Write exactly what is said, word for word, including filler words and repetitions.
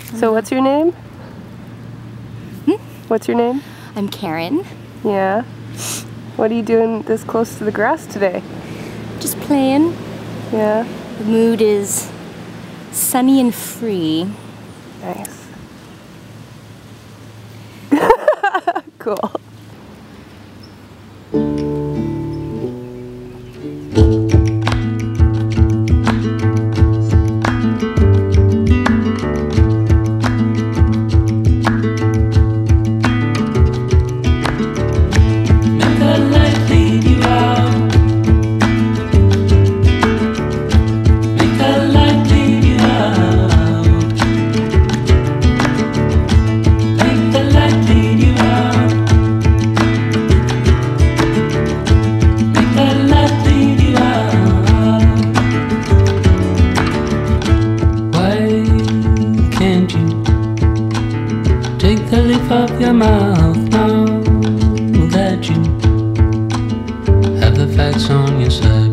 So what's your name? Hmm? What's your name? I'm Karen. Yeah. What are you doing this close to the grass today? Just playing. Yeah. The mood is sunny and free. Nice. Cool. Take the lip of your mouth now that you have the facts on your side.